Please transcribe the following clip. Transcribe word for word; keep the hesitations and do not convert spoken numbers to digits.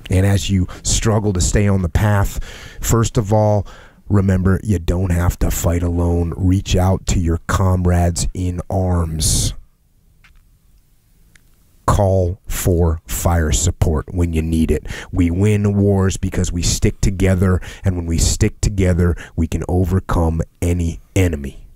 And as you struggle to stay on the path, first of all, remember, you don't have to fight alone. Reach out to your comrades in arms. Call for fire support when you need it. We win wars because we stick together, and when we stick together, we can overcome any enemy.